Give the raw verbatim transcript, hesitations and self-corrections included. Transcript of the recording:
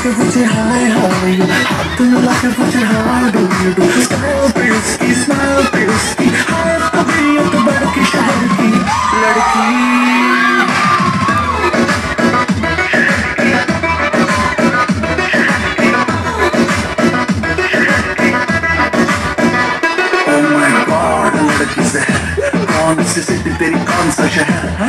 के पूछे hi how you, हाथ मिला के पूछे how do you do. Smile पे उसकी, स्माइल पे उसकी, हाय तबीयत बड़की शहर की लड़की। Oh my God, लड़की से है कौन सी सिटी तेरी, कौन सा शहर।